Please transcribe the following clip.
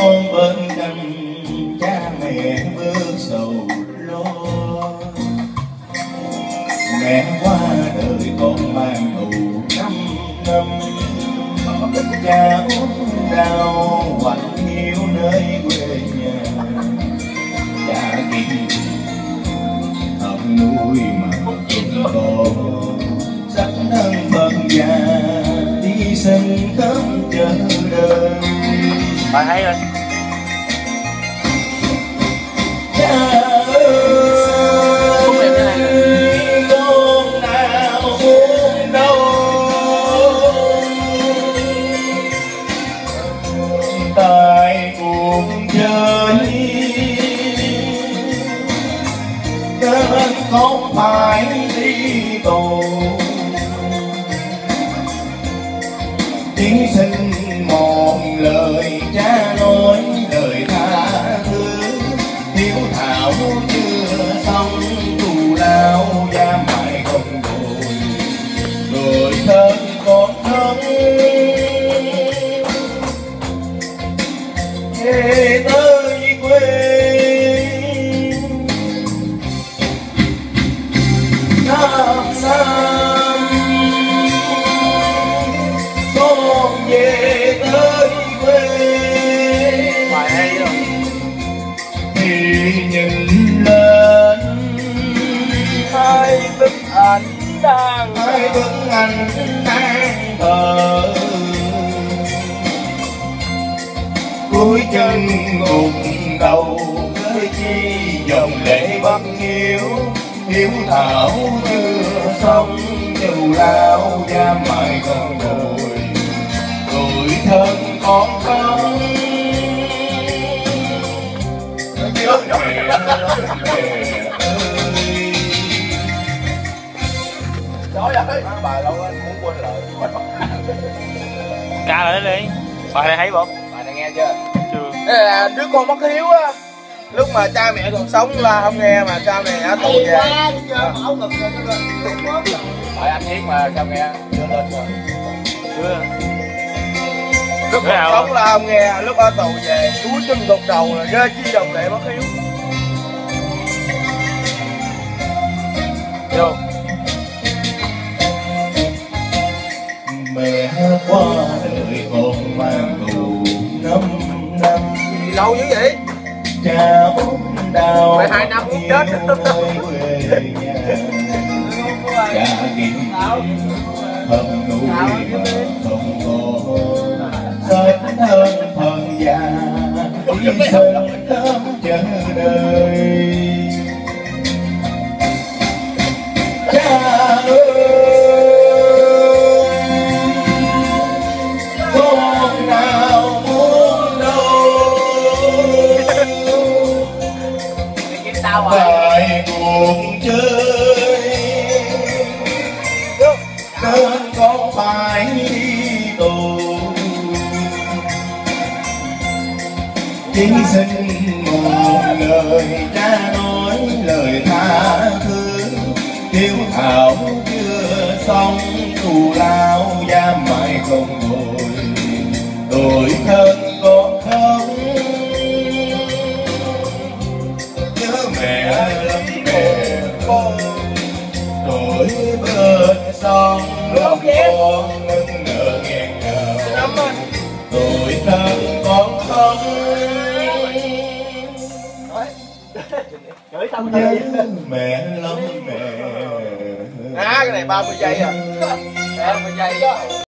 con bên cạnh cha mẹ bớt sầu lo. Mẹ qua đời con mang tù 5 năm, cha ốm đau hoạnh hiu nơi quê nhà. Cha kiên học nuôi mà chúng con sắc thân bần già đi sinh khắp chờ đời. Bài hay rồi. Cha ơi con nào buồn đâu, tại cuộc chơi nên không phải đi tù. Chỉ xin một lời cha nói lời tha thứ, hiếu thảo chưa xong tù lao da mài không đồi. Người thân con thân về tới quê, 5 năm con về tới quê. Bài hay rồi. Thì nhìn lên Hai bức ảnh đang hai bức ảnh đang thờ, cuối chân gục đầu với chi dòng lệ bất hiếu. Hiếu thảo chưa xong dù lao da mài con đồi. Tuổi thân con không nhớ mẹ ơi. Trời ơi, bài lâu anh muốn quên lời. ca lại đi. Bài này hay không? Bài này nghe chưa? Chưa. Đây là đứa con bất hiếu á. Lúc mà cha mẹ còn sống là không nghe, mà cha mẹ ở tù về. Hỏi anh viết mà sao nghe chưa lên rồi. Chưa. Lúc còn sống là không nghe, lúc ở tù về cúi chân gục đầu là ghê chi đồng lệ bất hiếu. Vô. Mẹ qua đời con mang tù 5 năm, Gì lâu dữ vậy? cha ốm đau 12 năm cũng chết. quê nhà. Cha kiên thân nuôi mà không có sách thân phần già đi sinh khắp chờ đời. Cha ơi con nào muốn đâu, tại cuộc chơi nên con phải đi tù. Chỉ xin một lời cha nói lời tha thứ, hiếu thảo chưa xong tù lao da mài không đồi. Tuổi thân con không nhớ mẹ lắm mẹ con. Tuổi bên sông lòng con nâng nở nghẹn ngào. Tuổi thân con không nhớ mẹ lắm mẹ. Cái này 30 giây à. 30 giây.